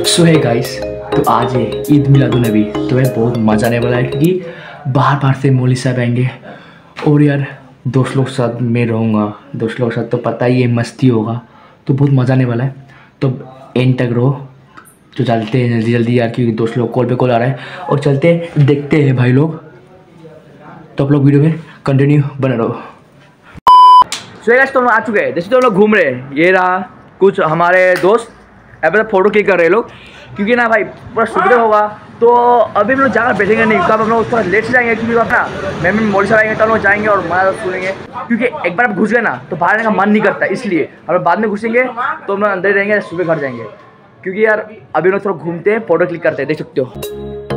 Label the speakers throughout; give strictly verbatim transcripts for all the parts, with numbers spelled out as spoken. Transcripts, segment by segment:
Speaker 1: सो है गाइस, तो आज है ईद मिलादुन्नबी। तो है बहुत मज़ा आने वाला है क्योंकि बाहर बाहर से मौलवी साहब आएंगे और यार दोस्त लोग साथ में रहूँगा। दोस्त लोग साथ तो पता ही है मस्ती होगा, तो बहुत मज़ा आने वाला है। तो एंड तक रहो, तो चलते हैं जल्दी जल्दी यार, क्योंकि दोस्त लोग कॉल पे कॉल आ रहा है। और चलते हैं, देखते हैं भाई लोग। तो आप लोग वीडियो में कंटिन्यू बने रहो। सो गाइस, तो हम आ चुके हैं। जैसे तो हम लोग घूम रहे हैं, ये रहा कुछ हमारे दोस्त अब तक फोटो क्लिक कर रहे हैं लोग, क्योंकि ना भाई पूरा सुविधा होगा। तो अभी हम लोग ज़्यादा बैठेंगे नहीं, कब हम लोग थोड़ा लेट से जाएंगे, क्योंकि अपना मैम मौलवी साहब आएंगे तो हम लोग जाएंगे और मज़ा सुनेंगे। क्योंकि एक बार आप घुस गए ना तो बाहर आने का मन नहीं करता, इसलिए हम बाद में घुसेंगे तो हम लोग अंदर ही रहेंगे, सुबह घर जाएंगे। क्योंकि यार अभी हम लोग थोड़ा घूमते हैं, फोटो क्लिक करते हैं, देख सकते हो।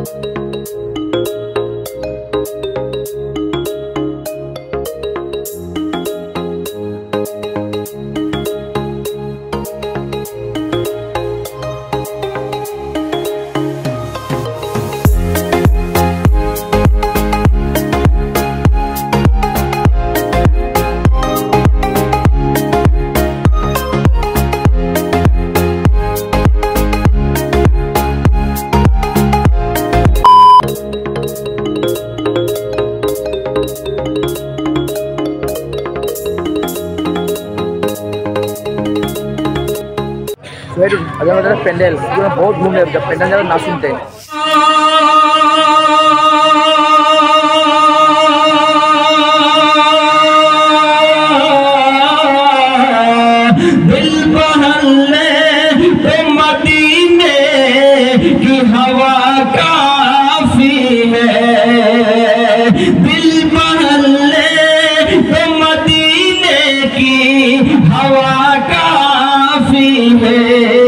Speaker 1: अगर पेंडल बहुत घूम रहे, जब पेंडल ज़्यादा ना सुनते हैं।
Speaker 2: दिल बहलने तो मदीने की हवा काफी है, दिल बहलने तो मदीने की हवा काफी है,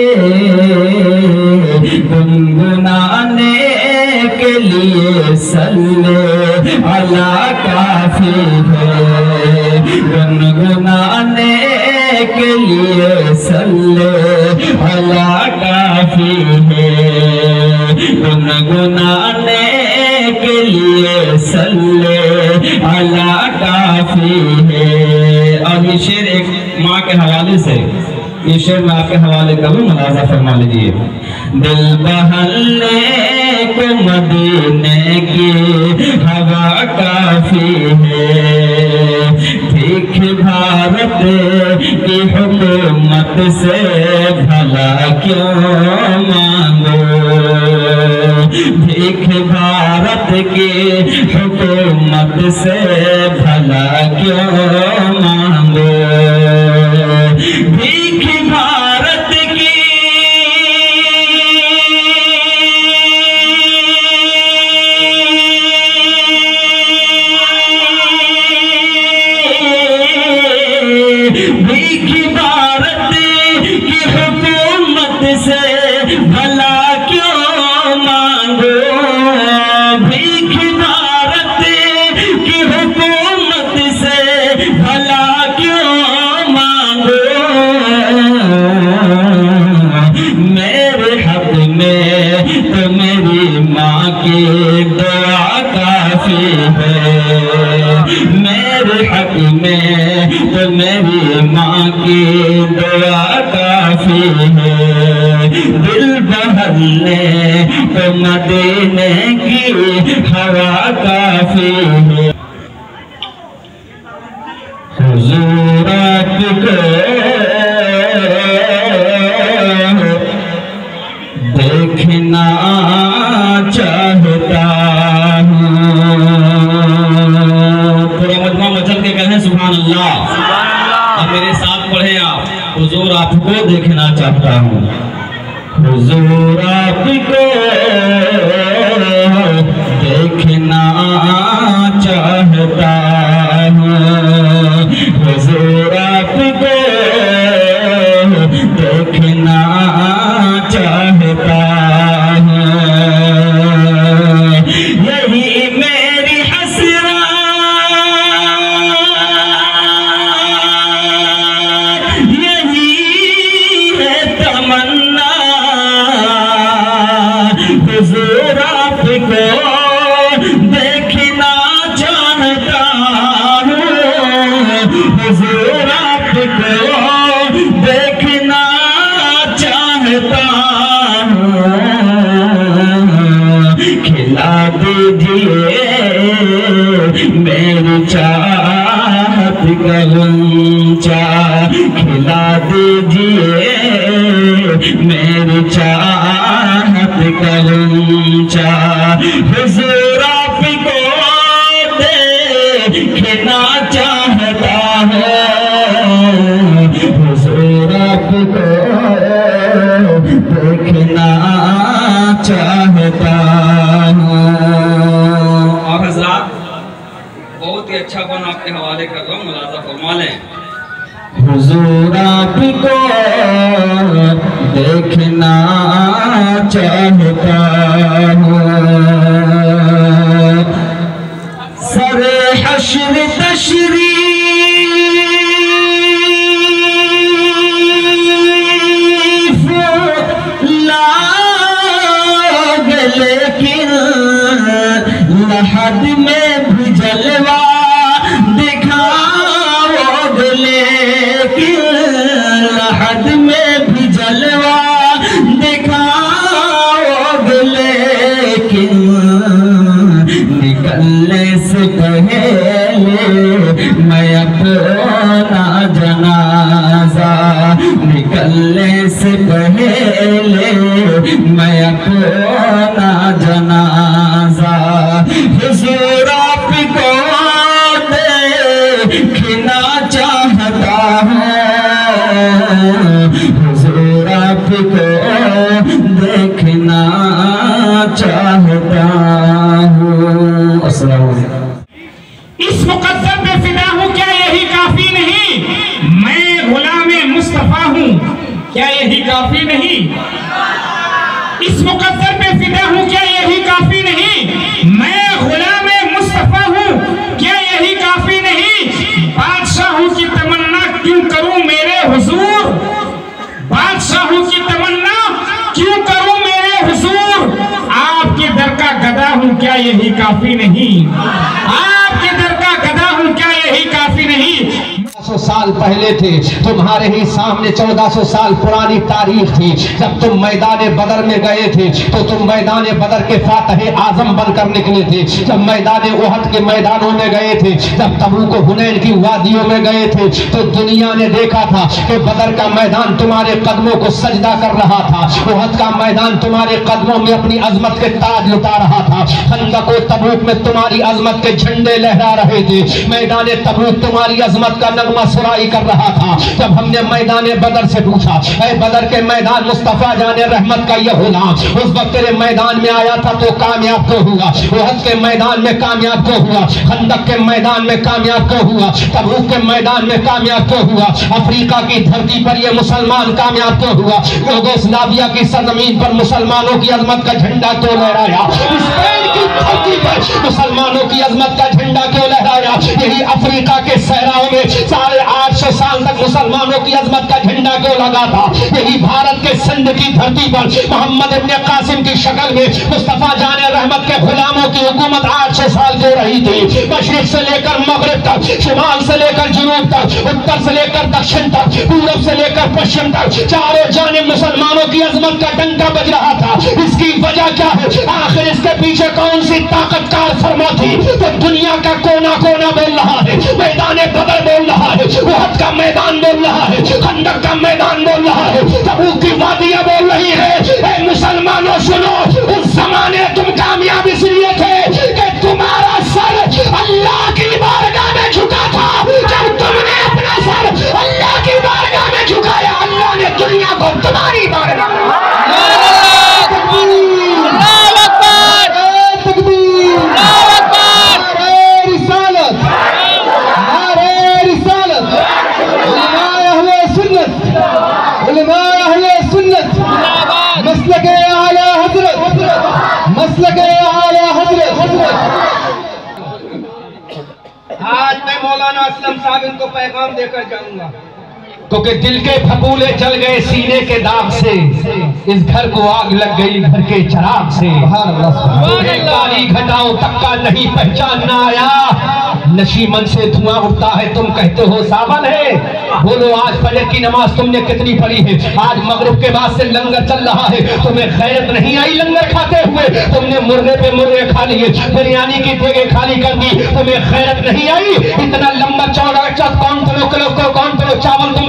Speaker 2: गुनगुनाने के लिए सल्ले अला काफी है, गुनगुनाने के लिए सल्ले अला काफी है, गुनगुनाने के लिए सल्ले अला काफी है। और ये शेर एक माँ के हवाले से, ये शेर मैं आपके हवाले करूँ, मुलाजा फरमा लीजिए। दिल बहलने को मदीने की हवा काफी है, भीख भारत की हुकूमत से भला क्यों मांगो, भीख भारत की हुकूमत से भला क्यों मांगो, भीख भारत की भीख भारत की हुकूमत से भला क्यों मांगो, भीख भारत की हुकूमत से भला क्यों मांगो, मेरे हक में तो मेरी माँ की दुआ काफी है, मेरे हक में तो मेरी माँ की दुआ काफी है, दिल बहलने तो मदीने की हवा काफी है। हुजूर आपको देखना चाहता हूँ, पूरा मजमा मचल के कहें सुभान अल्लाह। अब मेरे साथ पढ़े आप, हुजूर आपको देखना चाहता हूँ, हुजूर आपको देखना चाहता हूँ, हुजूर आपको देखना चाहता हूँ, यही मेरी हसरत, यही है तमन्ना, हुजूर आपको देखना चाहता हूँ, हुजूर आपको देखना चाहता मेरी चाहत का गुंचा हुजूर आपको देखना चाहता हूँ, हुजूर आपको देखना चाहता हूँ। और हज़रात बहुत ही अच्छा बन आपके हवाले कर रहा हूँ, मुलाज़ा फरमा लें। हुजूर आपको देखना चाहता हूँ, सरे हश्र तशरीफ लाग, लेकिन लहद में भी जलवा दिखाओगे, लेकिन लहद में भी जलवा दिखाओगे, लेकिन निकलने से पहले मैं अपना जनाजा, निकलने से पहले मैं अपना जनाजा हुजूर आपको देखना चाहता हूँ, हुजूर आपको देखना चाहता हूँ। अस्सलाम वालेकुम।
Speaker 3: इस मुकद्दर पे फिदा हूँ, क्या यही काफी नहीं? मैं गुलामे मुस्तफा हूँ, क्या यही काफी नहीं? इस मुकद्दर पे फिदा हूँ, क्या यही काफी नहीं? मैं गुलामे मुस्तफा हूँ, क्या यही काफी नहीं? बादशाहों की तमन्ना क्यों करूं मेरे हुजूर, बादशाहों की तमन्ना क्यों करूं मेरे हुजूर? आपके दर का गदा हूं, क्या यही काफी नहीं? आपके दर का गदा हूं, क्या यही काफी नहीं?
Speaker 4: सौ साल पहले थे, तुम्हारे ही सामने चौदह सौ साल पुरानी तारीख थी। जब तुम मैदान बदर में गए थे तो तुम मैदान बदर के फातह आजम बनकर निकले थे। जब मैदान ओहद के मैदानों में गए थे, जब तबूक हुनैन की वादियों में गए थे, तो दुनिया ने देखा था कि बदर का मैदान तुम्हारे कदमों को सजदा कर रहा था, ओहद का मैदान तुम्हारे कदमों में अपनी अजमत के ताज लुटा रहा था, खंदक और तबूक में तुम्हारी अजमत के झंडे लहरा रहे थे, मैदान तबूक तुम्हारी अजमत का नगमा सुराई कर रहा था। जब हमने मैदान बदर से पूछा, ऐ बदर के मैदान मुस्तफा जाने रहमत का यह गुलाम उस वक्त तेरे मैदान में आया था तो कामयाब क्यों हुआ? ओहद के मैदान में कामयाब क्यों हुआ? खंदक के मैदान में कामयाब क्यों हुआ? तबूक के मैदान में कामयाब क्यों हुआ? अफ्रीका की धरती पर यह मुसलमान कामयाब क्यों हुआ? यूगोस्लाविया की सरजमीन पर मुसलमानों की अजमत का झंडा क्यों लहराया? स्पेन की धरती पर मुसलमानों की अजमत का झंडा क्यों लहराया? यही अफ्रीका के सहराओं में साढ़े आठ सौ साल तक मुसलमानों की अजमत का झंडा क्यों लगा था? यही भारत के सिंध की धरती पर मोहम्मद इब्ने कासिम की शक्ल में मुस्तफा जाने रहमत के गुलामों की हुकूमत आठ सौ साल क्यों रही थी? मशरिक से लेकर मगरिब तक, शिमाल से लेकर जुनूब तक, उत्तर से लेकर दक्षिण तक, पूरब से लेकर पश्चिम तक, चारों जानिब मुसलमानों की अजमत का डंका बज रहा था। इसकी वजह क्या है? आखिर इसके पीछे कौन सी ताकतकार फरमा थी? तो दुनिया का कोना कोना बोल रहा है, मैदान बदर बोल रहा है, ओहद का मैदान बोल रहा है, खंदक का मैदान बोल रहा है, तबूक की वादियां बोल रही है। ए मुसलमानों सुनो, उस जमाने तुम कामयाब इसलिए थे कि तुम्हारा सर अल्लाह की बारगाह में झुका था। जब तुमने अपना सर अल्लाह की बारगाह में झुकाया, अल्लाह ने दुनिया को तुम्हारी बारगाह में
Speaker 5: आज मैं मौलाना असलम साहब इनको पैगाम देकर जाऊंगा।
Speaker 4: क्योंकि दिल के फपूले जल गए सीने के दाग से, इस घर को आग लग गई घर के चराग से। काली घटाओं तक का नहीं पहचानना आया, नशीमन से धुआं उठता है तुम कहते हो सावन है। बोलो आज फजर की नमाज तुमने कितनी पढ़ी है? आज मगरिब के बाद से लंगर चल रहा है, तुम्हें खैरत नहीं आई लंगर खाते हुए? तुमने मुर्गे पे मुर्गे खा लिए, बिरयानी की देगे खाली कर दी, तुम्हें खैरत नहीं आई? इतना लंबा चौड़ा कौन किलो किलो कौन किलो चावल तुम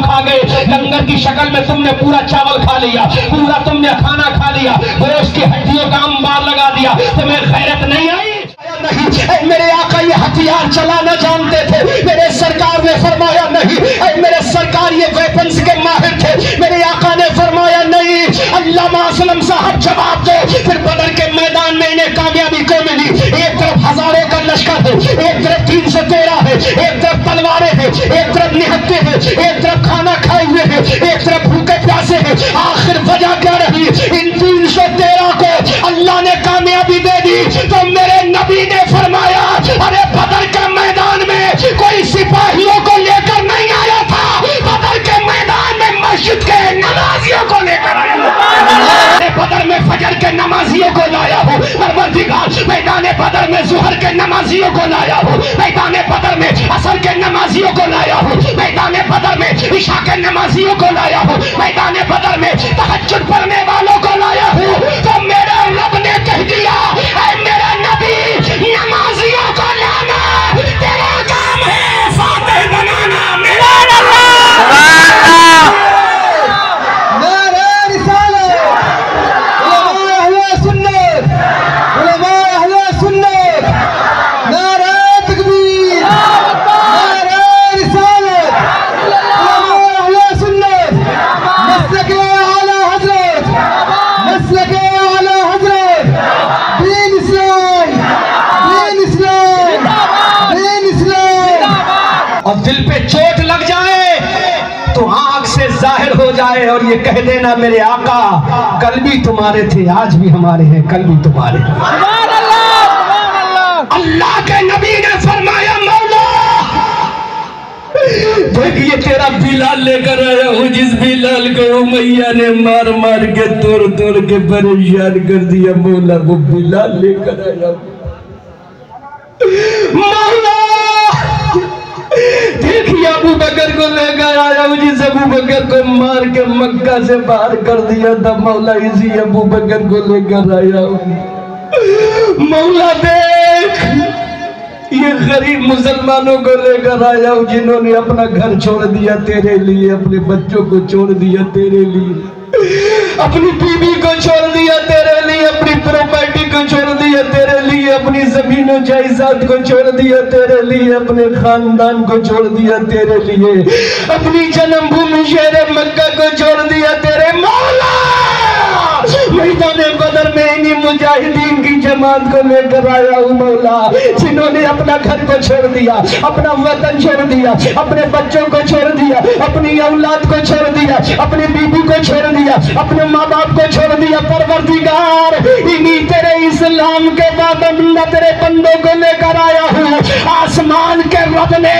Speaker 4: खा गए, लंगर की शक्ल में तुमने पूरा चावल खा लिया, पूरा तुमने खाना खा लिया, गोश्त की हड्डियों का अंबार लगा दिया, तुम्हें गैरत नहीं आई? नहीं, ऐ मेरे आका ये हथियार चलाना जानते थे, मेरे सरकार ने फरमाया नहीं। ऐ मेरे सरकार ये वेपन्स के माहिर थे, मेरे आका ने फरमाया नहीं। अल्लामा असलम साहब जवाब दो। फिर बदर के मैदान में इन्हें कामयाबी को मिली। एक तरफ हजारों का लश्कर है, एक तरफ तीन सौ तेरह है, एक तरफ तलवारें हैं, एक तरफ निहत्ते हैं, एक तरफ खाना खाए हुए हैं, एक तरफ भूखे प्यासे हैं। आखिर वजह क्या रही? इन तीन सौ तेरह को अल्लाह ने कामयाबी दे दी। तो मेरे नबी ने फरमाया, अरे बदर के मैदान में कोई सिपाहियों को लेकर नहीं आया था, बदर के मैदान में मस्जिद के नमाजियों को लेकर आया था। बदर में फजर के नमाजियों को लाया हो, परवरदिगार मैदान बदर में जुहर के नमाजियों को लाया हो, मैदान बदर में असर के नमाजियों को लाया हो, मैदान बदर में इशा के नमाजियों को लाया हो, मैदान बदर में तहज्जुद पढ़ने वालों को लाया हो। तो मेरे रब ने कह दिया, ऐ मेरा नबी, नमाजियों को लाना तेरा काम है, फातिह बनाना मेरा। और दिल पे चोट लग जाए तो आंख से जाहिर हो जाए और ये कह देना, मेरे आका कल भी तुम्हारे थे, आज भी हमारे हैं, कल भी तुम्हारे हैं। अल्लाह के नबी ने फरमाया, मौला देखिए तेरा बिलाल लेकर आया हूँ, जिस बिलाल को उमैया ने मार मार के तोड़ तोड़ के परेशान कर दिया, मौला वो बिलाल लेकर आया हूँ। मौला देखिए अबू बकर को लेकर आया हूँ, जिस अबू बकर को मार के मक्का से बाहर कर दिया था, मौला इसी अबू बकर को लेकर आया हूँ। मौला देख ये गरीब मुसलमानों को लेकर आया हूँ, जिन्होंने अपना घर छोड़ दिया तेरे लिए, अपने बच्चों को छोड़ दिया तेरे लिए, अपनी बीवी को छोड़ दिया तेरे लिए, अपनी प्रॉपर्टी को छोड़ दिया तेरे लिए, अपनी जमीनों जायदाद को छोड़ दिया तेरे लिए, अपने खानदान को छोड़ दिया तेरे लिए, अपनी जन्मभूमि शहर मक्का को छोड़ दिया तेरे मौला। मैदान बदर में इन्हीं मुजाहिदीन की जमात को लेकर आया हूँ मौला, जिन्होंने अपना घर को छोड़ दिया, अपना वतन छोड़ दिया, अपने बच्चों को छोड़ दिया, अपनी औलाद को छोड़ दिया, अपनी बीबी को छोड़ दिया, अपने माँ बाप को छोड़ दिया। परवरदिगार इन्हीं तेरे इस्लाम के बाद अल्लाह तेरे बंदों को लेकर आया हूँ, आसमान के रब ने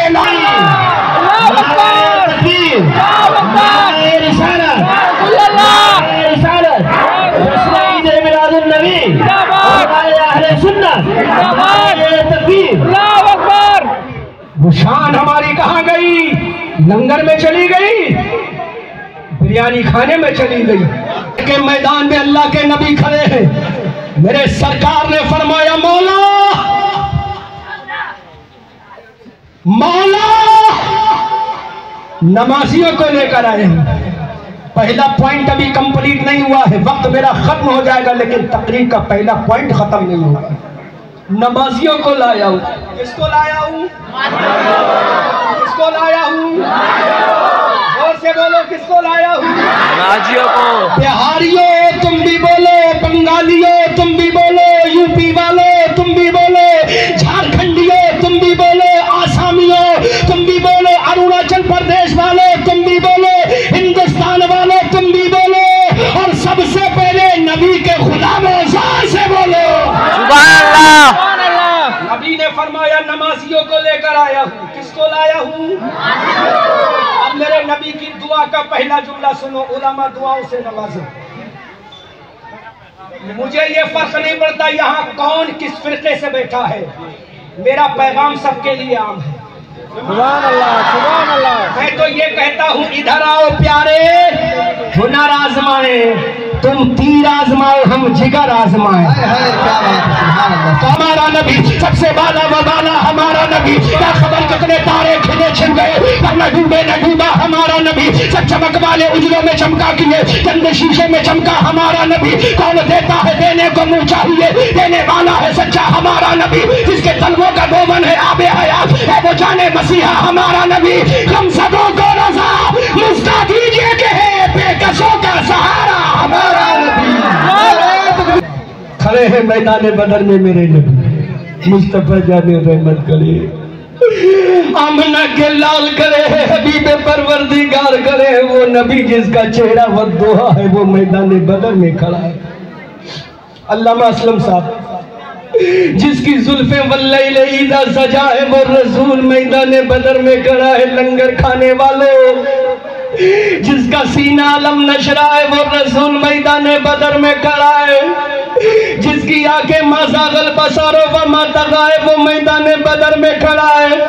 Speaker 4: वो शान हमारी कहाँ गई? लंगर में चली गई, बिरयानी खाने में चली गई। के मैदान में अल्लाह के नबी खड़े हैं, मेरे सरकार ने फरमाया, मौला मौला नमाजियों को लेकर आए हैं। पहला पॉइंट अभी कंप्लीट नहीं हुआ है, वक्त मेरा खत्म हो जाएगा, लेकिन तकरीर का पहला पॉइंट खत्म नहीं हुआ। नमाजियों को लाया हूँ। किसको लाया हूँ? किसको लाया हूँ? और से बोलो, किसको लाया हूँ? नमाजियों को। बिहारियों तुम भी बोलो, बंगालियों तुम भी बोलो, यूपी वालों तुम भी बोलो, झारखंडियों तुम भी बोलो, आसामियों तुम भी बोलो, अरुणाचल प्रदेश वालों तुम भी बोलो, हिंदुस्तान वालों तुम भी बोलो, और सबसे पहले नबी के गुलामों से बोलो सुभान अल्लाह। नबी ने फरमाया, नमाजियों को लेकर आया हूँ। किसको लाया हूँ? अब मेरे नबी की दुआ का पहला जुमला सुनो, उलमा दुआओं से नवाजो। मुझे ये फर्क नहीं पड़ता यहाँ कौन किस फिरके से बैठा है, मेरा पैगाम सबके लिए आम है। सुभान अल्लाह, सुभान अल्लाह। मैं तो ये कहता हूँ, इधर आओ प्यारे, हुनर आजमाए, तो तुम तीर आजमाओ हम जिगर आजमाए। हमारा नबी सबसे बाला व बाला हमारा नबी, क्या खबर कितने तारे खिले छिप गए पर न डूबे न डूबा हमारा नबी। सब चमक वाले उजलों में चमका किए चंद शीशे में चमका हमारा नबी। कौन देता है देने को मुंह चाहिए, देने वाला है सच्चा हमारा नबी। जिसके तलवों का दोमन है आबे हयात है वो जाने मसीहा हमारा नबी। हम सबों को रजा मुस्ता दीजिए के है बेकसों का सहारा हमारा नबी। खड़े हैं मैदान बदर में मेरे नबी, मुस्तफा जाने रहमत करे, आमना के लाल करे है, हबीब परवरदिगार करे है वो नबी जिसका चेहरा वद्दुहा है वो मैदान बदर में खड़ा है। अल्लामा असलम साहब जिसकी जुल्फे वल्लैल ईदा सजा है वो रसूल मैदान बदर में खड़ा है। लंगर खाने वालों जिसका सीना अलम नशरा है वो रसूल मैदान बदर में खड़ा है। जिसकी आंखें माज़ागल बसारो व मातगा है वो मैदान बदर में खड़ा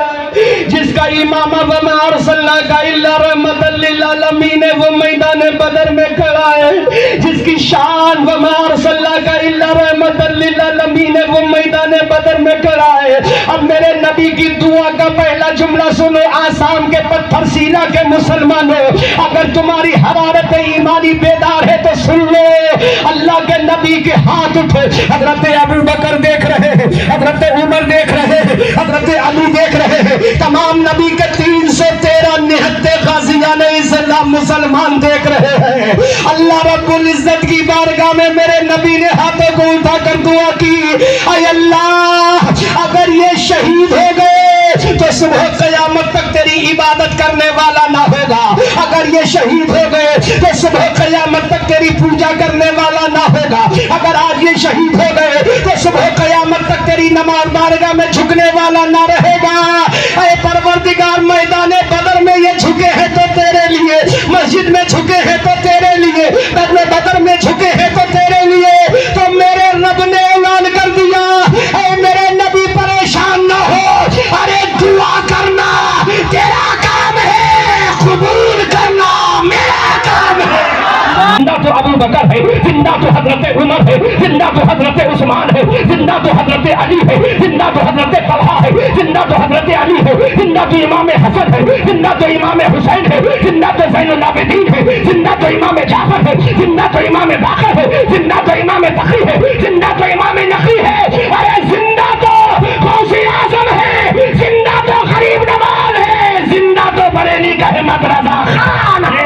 Speaker 4: है। जिसका इमामा व मा अरसलनाका इल्ला रहमतल लिल आलमीन है वो मैदान बदर में खड़ा है। जिसकी शान व मा अरसलनाका इल्ला रहमतल लिल आलमीन है वो मैदान बदर में खड़ा है। अब मेरे नबी की दुआ का पहला जुमला सुनो, आसाम के पत्थर सीना के मुसलमानों, अगर तुम्हारी हरारत ईमानी बेदार है तो सुन लो, अल्लाह के नबी के हाथ उठे। हजरत अबू बकर देख रहे हैं, हजरत उमर देख रहे हैं, हजरत अली देख रहे हैं, तमाम नबी के तीन सौ तेरह निहत्ते गाजियाने इस्लाम मुसलमान देख रहे हैं। अल्लाह रब्बुल इज्जत की बारगाह में मेरे नबी ने हाथों को उठाकर दुआ की, ऐ अल्लाह अगर ये शहीद हो गए तो सुबह कयामत तक तेरी इबादत करने वाला ना होगा। अगर ये शहीद हो गए तो सुबह कयामत तक तेरी पूजा करने वाला ना होगा। अगर आज ये शहीद हो गए तो सुबह कयामत तक तेरी नमाज बारगाह में झुकने वाला ना रहेगा। ऐ परवरदिगार मैदान बदर में ये झुके हैं तो तेरे लिए, मस्जिद में झुके हैं तो तेरे लिए, बदर में झुके हैं तो तेरे लिए। तो मेरे रब ने ऐलान कर दिया, ऐ मेरे नबी परेशान ना हो, अरे दुआ करना तेरा काम है, कबूल करना मेरा काम है। जिंदा तो अबू बकर है, जिंदा तो हजरत उमर है, जिंदा तो हजरत उस्मान है, जिंदा तो हजरत अली है, जिंदा तो हजरत तलहा है, जिंदा तो हजरत अली है, जिंदा तो इमाम हसन है, जिंदा तो इमाम हुसैन है, जिंदा तो ज़ैनुल आबिदीन है, जिंदा तो इमाम जाफर है, जिंदा तो इमाम बाकर है, जिंदा तो इमाम तकी है, जिंदा तो इमाम नकी है, अरे जिंदा तो गौसे आज़म है, जिंदा तो गरीब नवाज है, जिंदा तो बरेली का अहमद रजा खान है।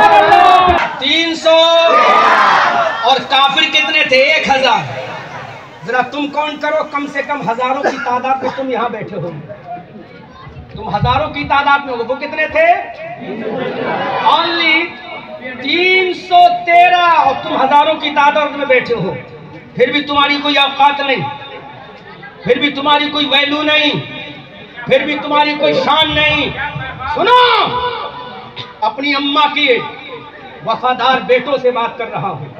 Speaker 5: तीन सौ और काफिर कितने थे? एक हजार। जरा तुम काउंट करो, कम से कम हजारों की तादाद में तुम यहाँ बैठे हो, तुम हजारों की तादाद में हो, वो कितने थे? ओनली तीन सौ तेरह, और तुम हजारों की तादाद में बैठे हो। फिर भी तुम्हारी कोई औकात नहीं, फिर भी तुम्हारी कोई वैल्यू नहीं, फिर भी तुम्हारी कोई शान नहीं। सुनो, अपनी अम्मा की वफादार बेटों से बात कर रहा हूं,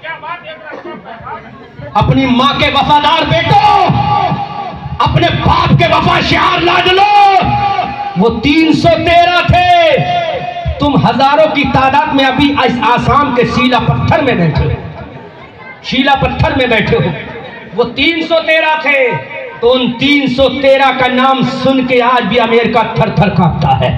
Speaker 5: अपनी माँ के वफादार बेटों, अपने बाप के वफादार लाडलो। वो तीन सौ तेरह थे, तुम हजारों की तादाद में अभी आसाम के शीला पत्थर में बैठे हो, शीला पत्थर में बैठे हो। वो तीन सौ तेरह थे, तो उन तीन सौ तेरह का नाम सुन के आज भी अमेरिका थर थर कांपता है।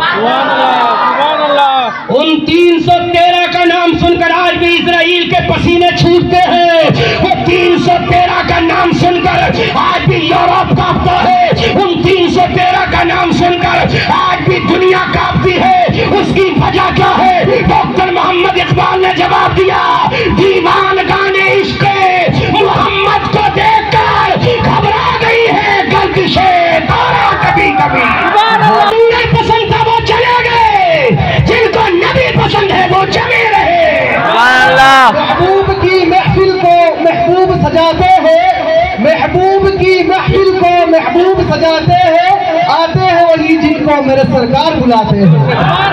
Speaker 5: उन तीन सौ तेरह का नाम सुनकर आज भी इजराइल के पसीने छूटते हैं। वो तीन सौ तेरह का नाम सुनकर आज भी यूरोप कांपता है। उन तीन सौ तेरह का नाम सुनकर आज भी दुनिया कांपती है। उसकी वजह क्या है? डॉक्टर मोहम्मद इकबाल ने जवाब दिया, दीवान गाने इश्क़ मोहम्मद को देखकर घबरा गई है गर्दिशें तारा कभी कभी। जिन्हें पसंद था वो चले गए, जिनको नबी पसंद है वो जमे रहे। महबूब की महफिल को महबूब सजाते हैं, महबूब की महफिल को महबूब सजाते हैं, आते हैं वही जिनको मेरे सरकार बुलाते हैं।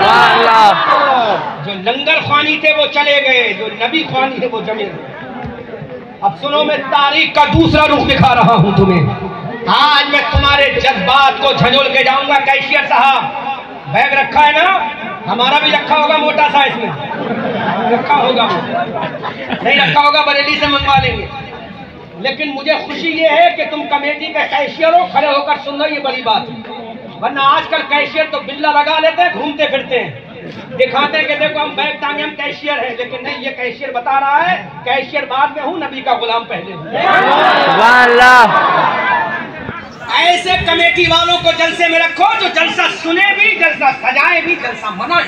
Speaker 5: जो लंगर ख्वानी थे वो चले गए, जो नबी ख्वानी है वो जमे रहे। अब सुनो, मैं तारीख का दूसरा रुख दिखा रहा हूं तुम्हें। आज मैं तुम्हारे जज्बात को झंझोल के जाऊंगा। कैशियर साहब, बैग रखा है ना? हमारा भी रखा होगा मोटा सा, इसमें रखा होगा। नहीं रखा होगा बरेली से मंगवा लेंगे। लेकिन मुझे खुशी ये है कि तुम कमेटी के कैशियर हो, खड़े होकर सुन लो, ये बड़ी बात है। वरना आजकल कैशियर तो बिल्ला लगा लेते हैं, घूमते फिरते हैं, दिखाते हैं कि देखो हम बैग टांगे, हम कैशियर हैं। लेकिन नहीं, ये कैशियर बता रहा है कैशियर बाद में हूँ, नबी का गुलाम पहले हूँ। ऐसे कमेटी वालों को जलसे में रखो जो जलसा सुने भी, जलसा सजाए भी, जलसा मनाए।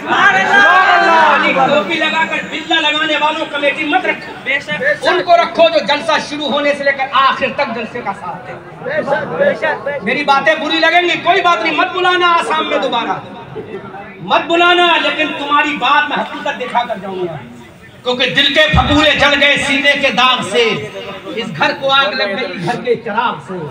Speaker 5: टोपी लगाकर बिल्ला लगाने वालों कमेटी मत रखो, उनको रखो जो जलसा शुरू होने से लेकर आखिर तक जलसे का साथ दे। मेरी बातें बुरी लगेंगी, कोई बात नहीं, मत बुलाना आसाम में दोबारा, मत बुलाना, लेकिन तुम्हारी बात मैं हकीकत दिखा कर जाऊंगा। क्योंकि दिल के फपूले जल गए सीने के दाग से, इस घर को आग लग गई घर के चिराग से।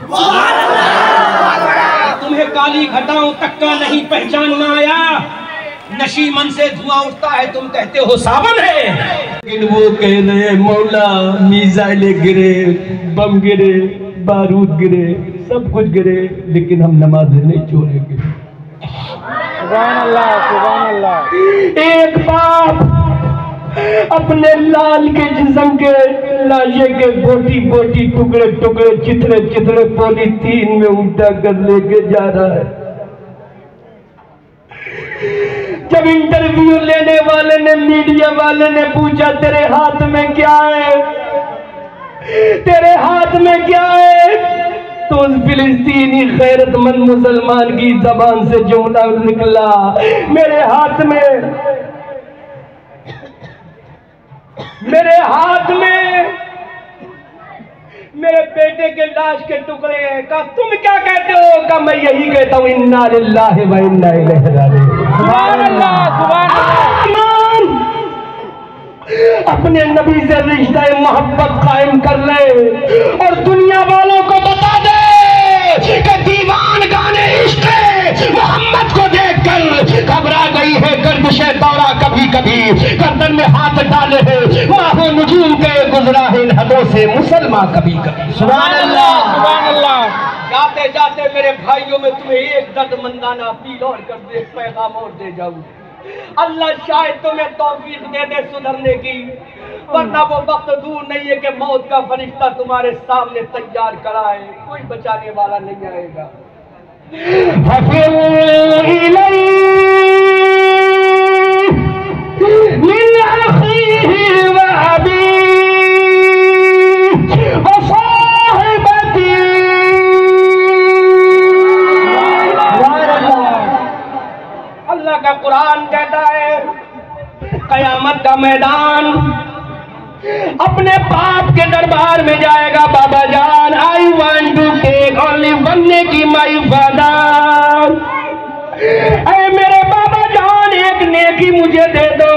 Speaker 5: तुम्हें काली घटाओं तक का नहीं पहचान में आया, नशी मन से धुआं उठता है, तुम कहते हो सावन है।
Speaker 6: लेकिन वो कह रहे मौला मिसाइलें गिरे, बम गिरे, बारूद गिरे, सब कुछ गिरे, लेकिन हम नमाज नहीं छोड़ेंगे।
Speaker 7: सुभान अल्लाह, सुभान अल्लाह।
Speaker 6: एक बाप अपने लाल के जिस्म के लाशे के बोटी बोटी टुकड़े टुकड़े चिथड़े चिथड़े पॉलीथीन में उल्टा कर लेके जा रहा है। जब इंटरव्यू लेने वाले ने, मीडिया वाले ने पूछा तेरे हाथ में क्या है, तेरे हाथ में क्या है, तो उस फिलिस्तीनी गैरतमंद मुसलमान की जबान से जुमला निकला, मेरे हाथ में, मेरे हाथ में मेरे बेटे के लाश के टुकड़े हैं। कहा तुम क्या कहते हो? कहा मैं यही कहता हूँ, इन्ना लिल्लाहि व इन्ना इलैहि राजिऊन।
Speaker 7: सुभान अल्लाह, सुभान
Speaker 6: अल्लाह। अपने नबी से रिश्ता मोहब्बत कायम कर ले और दुनिया वालों को बता दे कि दीवान गाने इश्क़ मोहम्मद को देखकर घबरा गई है गर्दिशे दौरा, कभी कभी गर्दन में हाथ डाले है माहो नजूम के गुजरा है इन हदों से मुसलमान कभी कभी।
Speaker 7: सुभान अल्लाह, सुभान अल्लाह।
Speaker 5: जाते जाते मेरे भाइयों में तुम्हें एक दर्द मंदाना अपील और कर दे, पैगाम और दे जाऊं। अल्लाह शायद तुम्हें तौफीक दे दे सुधरने की, वरना वो वक्त दूर नहीं है कि मौत का फरिश्ता तुम्हारे सामने तैयार कराए, कोई बचाने वाला नहीं आएगा। अल्लाह का कुरान कहता है कयामत का मैदान अपने बाप के दरबार में जाएगा, बाबा जान I want to take only one नेकी माय फादर, ऐ मेरे बाबा जान एक नेकी मुझे दे दो।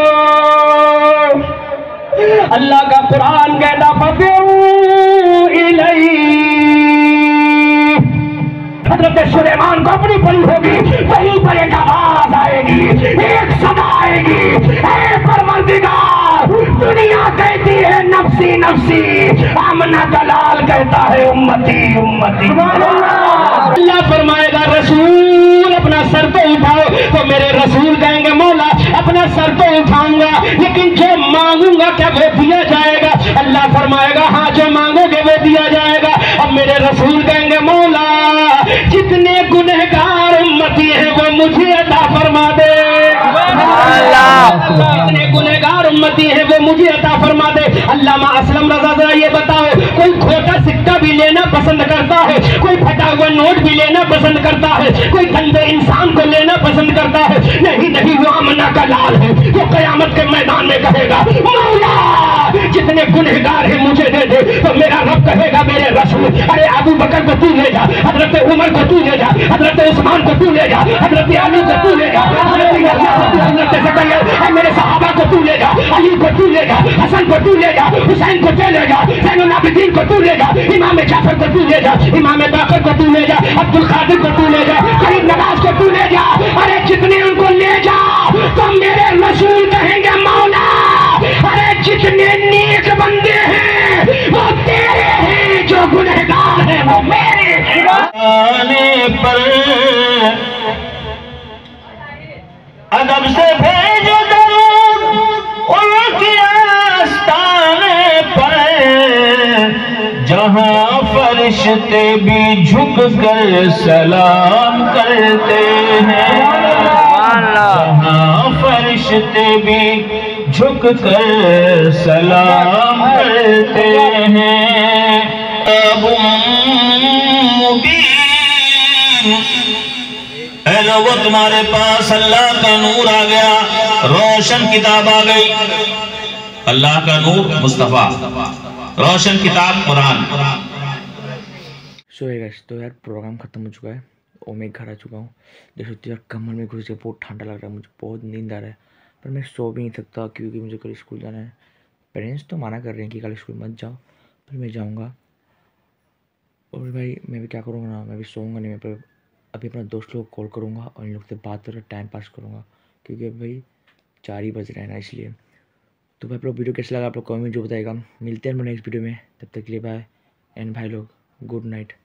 Speaker 5: अल्लाह का कुरान कहता फफिऊ इलैहि, हज़रत सुलेमान को अपनी पड़ी होगी, वहीं पर एक आवाज आएगी, एक सदा आएगी, ऐ परवरदिगार, दुनिया कहती है नफ्सी नफ्सी, आमना दलाल कहता है उम्मती उम्मती। अल्लाह फरमाएगा रसूल अपना सर तो उठाओ, तो मेरे रसूल कहेंगे मौला अपना सर तो उठाऊंगा, लेकिन जो मांगूंगा क्या वो दिया जाएगा? अल्लाह फरमाएगा हाँ जो मांगोगे वो दिया जाएगा। अब मेरे रसूल कहेंगे मौला जितने गुनहगार उम्मती हैं वो मुझे अता फरमा दे, जितने गुनहगार उम्मती हैं वो मुझे अता फरमा दे। अल्लामा असलम रज़ा जरा ये बताओ, कोई खोटा सिक्का भी लेना पसंद करता है, कोई फटा हुआ नोट भी लेना पसंद करता है, कोई गंदे इंसान को लेना पसंद करता है? नहीं नहीं, वो आमना का लाल है, वो कयामत के मैदान में कहेगा मौला जितने गुनहगार हैं मुझे दे दे। तो मेरा रब कहेगा मेरे रसूल अरे अबू बकर को तू ले जा, हजरत उमर को तू ले जा, हजरत उस्मान को तू ले जा, हजरत अली को तू ले जा, हजरत ज़करिया मेरे सहाबा को तू ले जा, अली को तू ले जा, हसन को तू ले जा, हुसैन को तू ले जा, ज़ैनुल आबिदीन को तू ले जा, इमाम जाफर को तू ले जा, इमाम बाकर को तू ले जा, अब्दुल कादिर को तू ले जा, गरीब नवाज को तू ले जा। अरे जितने उनको ले जा तो मेरे रसूल कहेंगे मौला अरे जितने नेक बंदे हैं वो तेरे हैं, जो गुनहगार हैं वो मेरे हैं।
Speaker 7: आने पर अदब से भेज दो उनकी आस्तान फरिश्ते भी झुक कर सलाम करते हैं, जहाँ फरिश्ते भी झुक कर सलाम करते हैं। अब ऐ लोगों, तुम्हारे पास अल्लाह का नूर आ गया, रोशन किताब आ गई। अल्लाह का नूर मुस्तफा, रोशन किताब कुरान।
Speaker 1: सो है गाइस, तो यार प्रोग्राम खत्म हो चुका है और मैं घर आ चुका हूँ। देख सकते हो यार, कमर में घुस के बहुत ठंडा लग रहा है, मुझे बहुत नींद आ रहा है, पर मैं सो भी नहीं सकता क्योंकि मुझे कल स्कूल जाना है। पेरेंट्स तो मना कर रहे हैं कि कल स्कूल मत जाओ, पर मैं जाऊँगा। और भाई मैं भी क्या करूँगा ना, मैं भी सोऊंगा नहीं, मैं पर अभी अपना दोस्त लोग कॉल करूँगा और इन लोग से बात कर टाइम पास करूँगा, क्योंकि भाई चार ही बज रहे हैं ना, इसलिए। तो भाई आप लोग वीडियो कैसा लगा आप लोग कमेंट में जो बताएगा। मिलते हैं नेक्स्ट वीडियो में, तब तक के लिए बाय एंड भाई लोग गुड नाइट।